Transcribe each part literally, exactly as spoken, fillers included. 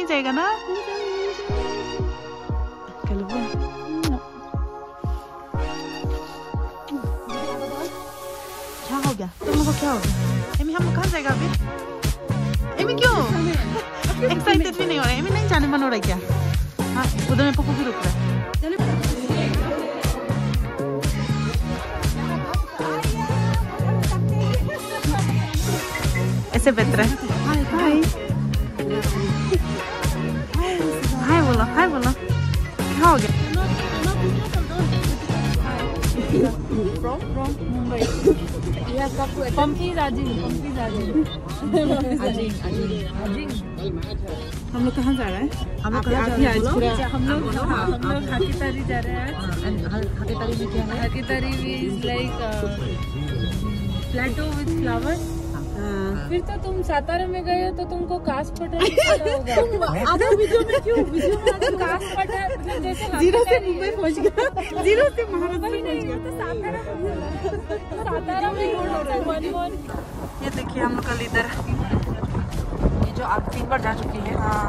नहीं जाएगा ना? क्या हो गया तुम लोगों को? क्या हो गया एमी? हम लोग कहाँ जाएगा अभी? एमी क्यों एक्साइटेड भी नहीं हो रहा है? एमी नहीं जाने मन हो रहा है क्या? हाँ उधर में पप्पू भी रुक रहा है। ऐसे बेहतर है। हाय हाय हाय बोलो, हाय बोलो। क्या हो गया? From from Mumbai. Yes, Pumpy Rajin, Pumpy Rajin. Ajing, Ajing, Ajing. हम लोग कहाँ जा रहे हैं? हम लोग कहाँ जा रहे हैं? हम लोग हम लोग हाकीतारी जा रहे हैं। हाकीतारी में क्या है? हाकीतारी is like plateau with flowers. फिर तो तुम सातारा में गए हो तो तुमको कास पठार पता होगा। आधा वीडियो में क्यों? वीडियो में आधा कास पठार जैसे जीरो से मुंबई पहुंच गया, जीरो से महाराष्ट्र पहुंच गया। तो सातारा सातारा में रोड हो रहा है वन वन। ये देखिए हम लोग का लीडर, ये जो आप तीन बार जा चुकी है। हाँ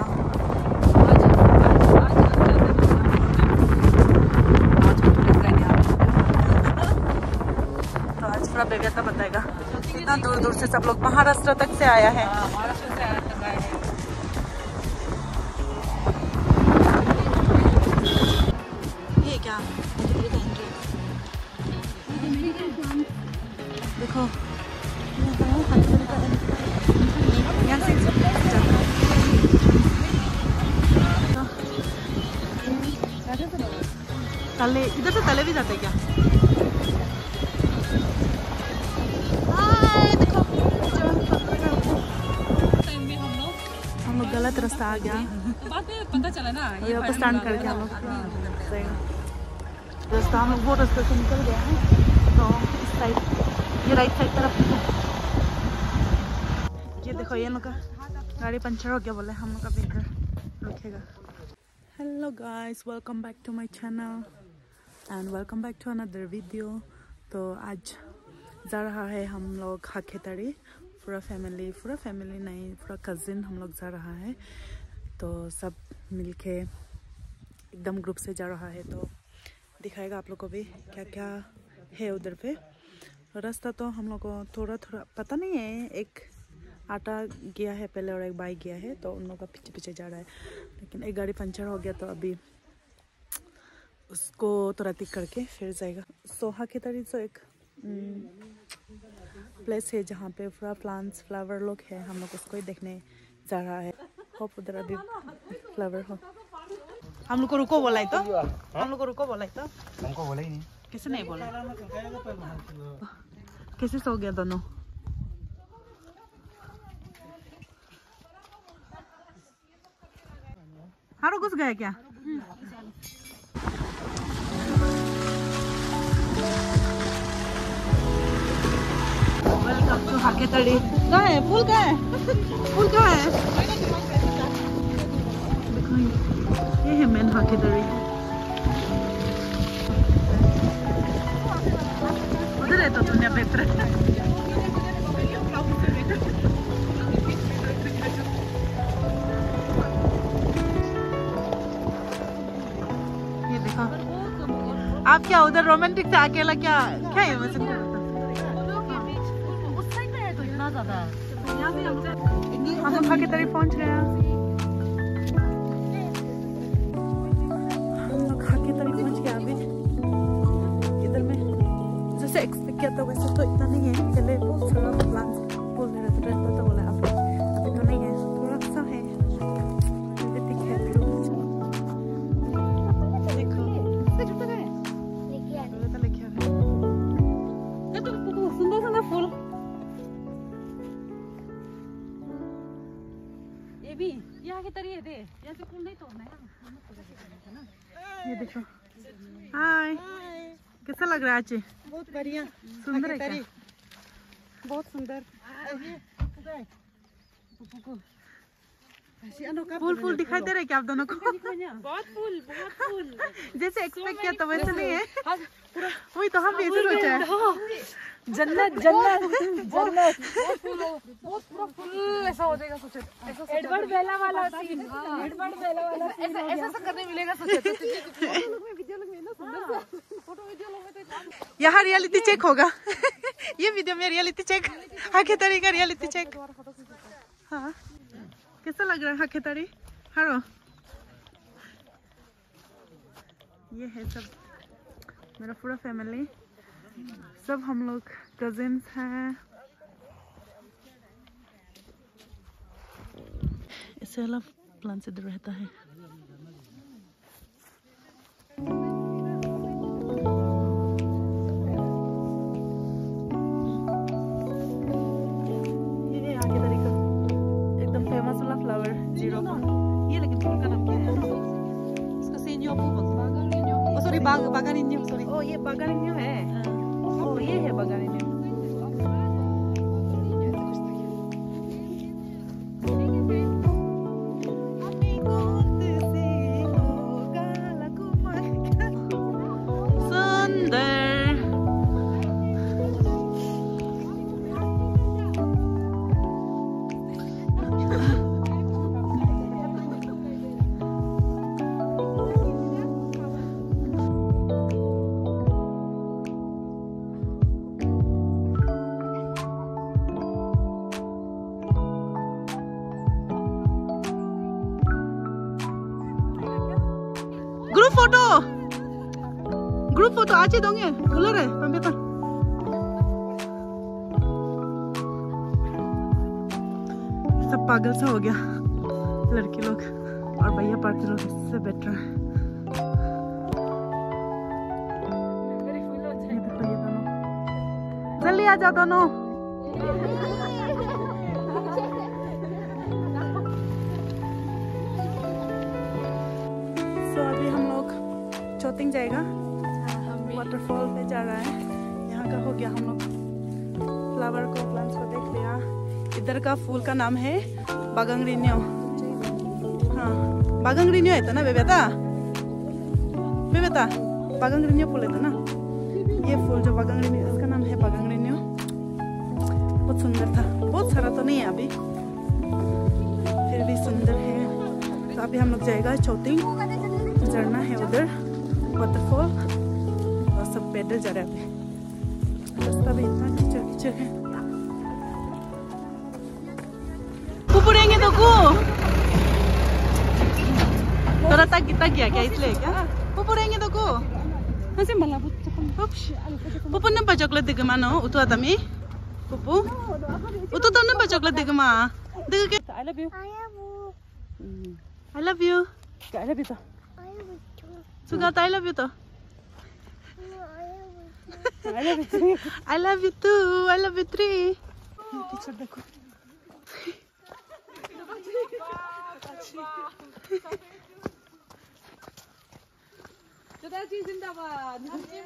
तो आज पूरा बेगता बताएगा कितना दूर दूर से सब लोग महाराष्ट्र तक से आया है। महाराष्ट्र से आया तक आए हैं। ये क्या देखो यहाँ से तले, इधर से तले भी जाते क्या? हम लोग गलत रास्ता आ गया। बाद में पता चला ना ये पे स्टैंड करके हम लोग रास्ता हम लोग वो रास्ते से निकल गया है। तो इस साइड ये राइट साइड तरफ ये देखो ये लोग का गाड़ी पंचर हो गया बोले, हम लोग का भी इधर रुकेगा। Hello guys, welcome back to my channel and welcome back to another video. तो आज जा रहा है हम लोग हाकेतारी, पूरा फैमिली, पूरा फैमिली नहीं पूरा कज़िन हम लोग जा रहा है। तो सब मिलके एकदम ग्रुप से जा रहा है। तो दिखाएगा आप लोग को भी क्या क्या है उधर पे। रास्ता तो हम लोग को थोड़ा थोड़ा पता नहीं है, एक आटा गया है पहले और एक बाइक गया है, तो उन लोगों का पीछे पीछे जा रहा है। लेकिन एक गाड़ी पंचर हो गया तो अभी उसको थोड़ा ठीक करके फिर जाएगा। सो हाकेतारी तो एक प्लेस है जहाँ पे पूरा प्लांट्स फ्लावर लोग है, हम लोग उसको ही देखने जा रहा है। होप उधर अभी फ्लावर हो। हम लोग को रुको बोला है तो हम लोग को रुको बोला है तो हमको बोला ही नहीं। किसी नहीं बोला? कैसे सो गया दोनों? हारो घुस गया क्या? वेलकम टू हाकेतारी। कहाँ है फूल? कहाँ है फूल? कहाँ है? देखो ये है मेन हाकेतारी। उधर है तो दुनिया बेहतर है। ये देखो आप क्या उधर रोमांटिक से अकेला क्या क्या है? वैसे उस साइड में है तो इतना ज्यादा हम लोग हाकेतारी पहुंच गए। हम लोग हाकेतारी पहुंच गया। अभी इधर में जैसे एक्सपेक्ट किया था वैसे तो इतना नहीं है। पहले बहुत सारा प्लांट्स बोल रहे थे रहता तो बोला अभी अभी तो नहीं है, थोड़ा सा है। देखो सुंदर सुंदर फूल। ये भी यहाँ की तरह दे, यहाँ से फूल नहीं तोड़ना है। ये देखो। हाय, कैसा लग रहा है आचे? बहुत बढ़िया, सुंदर है क्या? बहुत सुंदर। फूल फूल दिखाई दे रहा है क्या आप दोनों को? बहुत फूल, बहुत फूल। जैसे एक्सपेक्ट किया तो वैसे नहीं है। वही तो हम भी ऐसे सोचा है। जन्नत जन्नत जन्नत बहुत पूरा फुल ऐसा हो जाएगा। सोचे एडवर्ड बेला वाला सीन, एडवर्ड बेला वाला ऐसा ऐसा ऐसा करने मिलेगा। सोचे यहाँ रियलिटी चेक होगा। ये वीडियो में रियलिटी चेक, हाकेतारी का रियलिटी चेक। हाँ कैसा लग रहा है हाकेतारी? हारो ये है सब मेरा पूरा फैमिली, सब हम लोग कजिन्स हैं। इससे अलग प्लान से रहता है। ये आगे तरीका एकदम फेमस वाला फ्लावर जीरो का। ये लेकिन फूल का नाम क्या है? इसको सेन्यो बोलते हैं। सॉरी बाग बागानिन्यो, सॉरी। ओ ये बागानिन्यो है। ओ ये है बागानिन्यो। ग्रुप फोटो, ग्रुप फोटो आज ही दोगे उलर है पंपिता। सब पागल सा हो गया लड़की लोग और भैया पार्टी लोग, इससे बेटर है। जल्दी आ जाओ दोनों। तो अभी हम लोग चौथिंग जाएगा, वाटरफॉल पे जा रहा है। यहाँ का हो गया, हम लोग फ्लावर को प्लांट्स को देख लिया। इधर का फूल का नाम है बागंग्रिन्यो। हाँ बागंग्रिन्यो है तो ना बेबेता, बेबेता बागंग्रिन्यो फूल है तो ना। ये फूल जो बागंग्रिन्यो, इसका नाम है बागंग्रिन्यो। बहुत सुंदर था, बहुत सारा तो नहीं है अभी, फिर भी सुंदर है। तो अभी हम लोग जाएगा चौथिंग, झरना है उधर, वाटरफॉल, और सब पैदल जा रहे हैं अभी। रास्ता भी इतना कीचड़ कीचड़ है। पुपुरेंगे तो को थोड़ा तक तक गया क्या इसलिए क्या? पुपुरेंगे तो को हंसे मला पुपु नंबर चॉकलेट देगा मानो उतो आता मी पुपु उतो तो नंबर चॉकलेट देगा मा देगा के I love you I love you I love you तो सुगा आई लव यू तो I love you two I love you three. Teacher देखो दादाजी जिंदाबाद,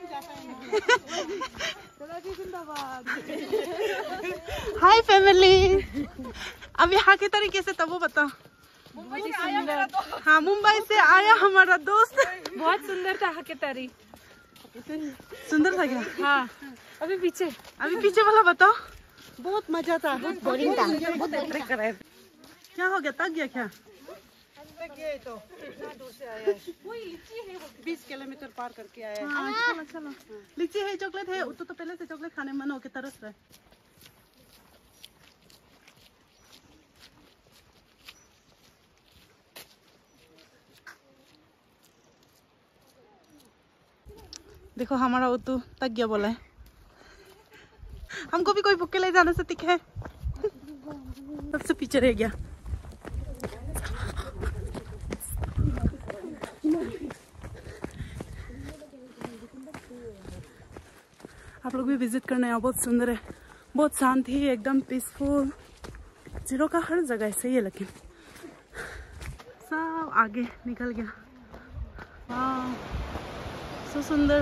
दादाजी जिंदाबाद। हाय फैमिली, अब यहाँ के तरीके से तब वो बताओ। मुंबई से आया मेरा दोस्त। हाँ मुंबई से आया हमारा दोस्त। बहुत सुंदर था हकेतारी। सुंदर था क्या? हाँ अभी पीछे, अभी पीछे वाला बताओ। बहुत मजा था, बहुत बोरिंग था, बहुत ट्रेक कर रहे। क्या हो गया, तक गया क्या? ये तो इतना दूर से आया है, बीस किलोमीटर पार करके आया है। हाँ, चलो चलो। लीची है, चॉकलेट है, तो, तो पहले से चॉकलेट खाने मन हो के तरस रहे। देखो हमारा उतू तक गया बोला है। हमको भी कोई भूखे ले जाने से तिक है, सबसे पीछे रह गया। आप लोग भी विजिट करने आओ, बहुत सुंदर है, बहुत शांति है, एकदम पीसफुल। जीरो का हर जगह सही है, लेकिन सब आगे निकल गया। वाह सो सुंदर।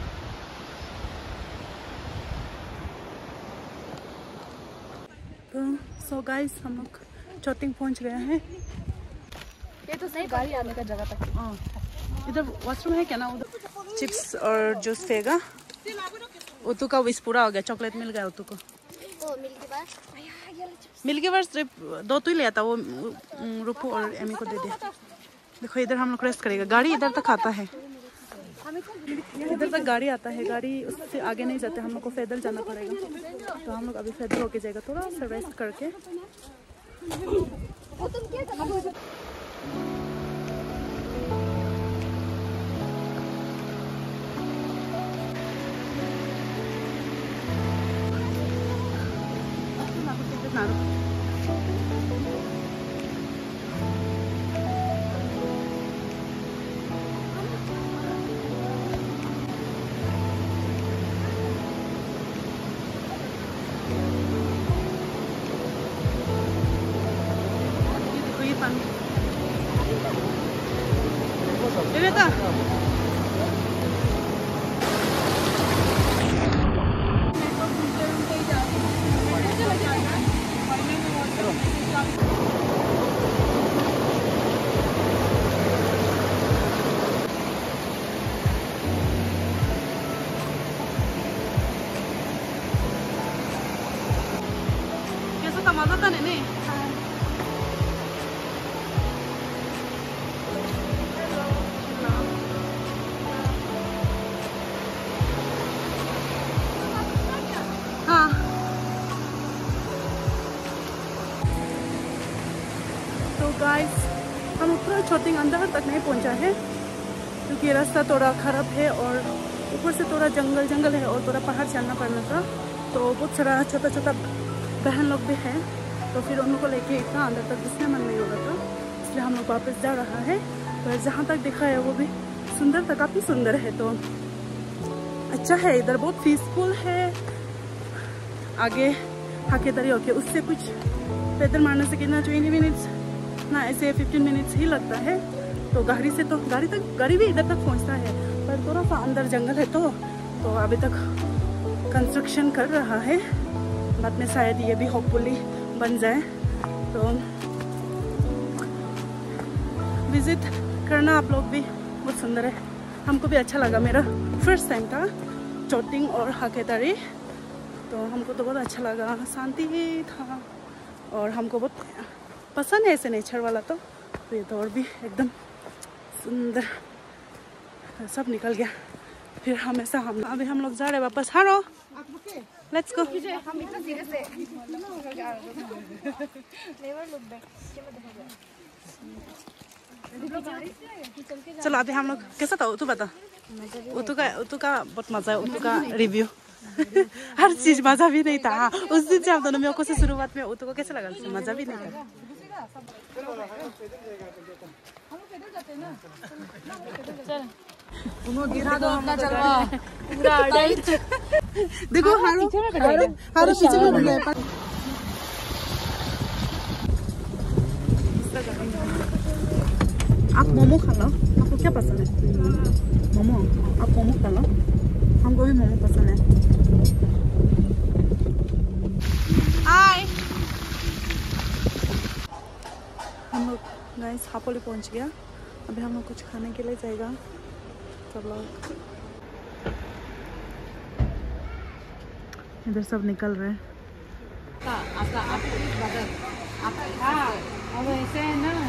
तो सो गाइस हम लोग चौथिंग पहुंच गए हैं। ये तो सही गाड़ी आने का जगह तक। हाँ इधर वॉशरूम है क्या ना, उधर चिप्स और जूस फेगा उतू का विश पूरा हो गया, चॉकलेट मिल गया उतू को। मिल्की बार सिर्फ दो तो ही लिया था, वो रूपू और एमी को दे दिया। देखो इधर हम लोग रेस्ट करेगा, गाड़ी इधर तक आता है, इधर तक गाड़ी आता है, गाड़ी उससे आगे नहीं जाते, हम लोग को पैदल जाना पड़ेगा। तो हम लोग अभी पैदल होके जाएगा, थोड़ा सा रेस्ट करके। मजा था नहीं। हाँ तो गाइस हम पूरा छोटिंग अंदर तक नहीं पहुंचा है, क्योंकि रास्ता थोड़ा खराब है और ऊपर से थोड़ा जंगल जंगल है और थोड़ा पहाड़ चढ़ना पड़ना था। तो बहुत सारा छोटा छोटा बहन लोग भी हैं, तो फिर उन लोग को लेके इतना अंदर तक घुसने मन नहीं हो रहा था, इसलिए हम लोग वापस जा रहा है। पर जहाँ तक दिखा है वो भी सुंदर था, काफ़ी सुंदर है, तो अच्छा है। इधर बहुत पीसफुल है। आगे हाकेदारी होके उससे कुछ पैदल मारने से कितना ट्वेंटी मिनट्स ना ऐसे फिफ्टीन मिनट्स ही लगता है। तो गाड़ी से तो गाड़ी तक गाड़ी भी इधर तक पहुँचता है, पर थोड़ा सा अंदर जंगल है, तो तो अभी तक कंस्ट्रक्शन कर रहा है। बाद में शायद ये भी होपफुली बन जाए। तो विजिट करना आप लोग भी, बहुत सुंदर है, हमको भी अच्छा लगा। मेरा फर्स्ट टाइम था चोटिंग और हाकेदारी, तो हमको तो बहुत अच्छा लगा, शांति था और हमको बहुत पसंद है ऐसे नेचर वाला। तो, तो ये तो और भी एकदम सुंदर सब निकल गया। फिर हमेशा हम अभी हम लोग जा रहे वापस। हारो लेट्स गो। चलो अभी हम लोग कैसा था तू बता। उतू का उतू का बहुत मजा है, उतू का रिव्यू हर चीज मजा भी नहीं था। उस दिन से हम दोनों में से शुरुआत में उतू को कैसा लगा, मजा भी नहीं था। गिरा दो अपना चलवा पूरा अडल्ट। देखो हारो हारो हारो पीछे में गया। आप मोमो खा लो, आपको क्या पसंद है? मोमो, आप मोमो खा लो, हमको भी मोमो पसंद है। हाय हम लोग गाइस हापोली पहुंच गया। अभी हम लोग कुछ खाने के लिए जाएगा सब लोग। इधर सब निकल रहे हैं। आपका आपका अब ऐसे है ना,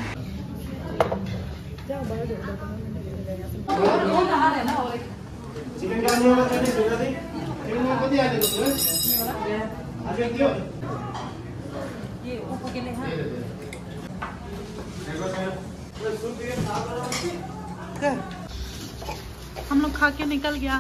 ये ऊपर के लिए हम लोग खा के निकल गया।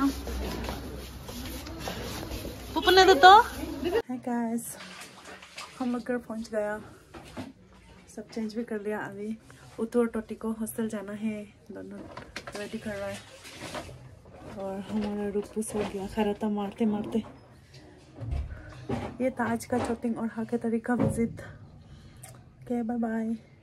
पुपने दे तो हाय गाइस, हम लोग घर पहुंच गया, सब चेंज भी कर लिया। अभी उतू और टोटी को हॉस्टल जाना है, दोनों रेडी कर रहा है। और हमारा रूपू सो गया खराटा मारते मारते। ये था आज का चोटिंग और हाकेदारी का विजिट। Okay bye bye.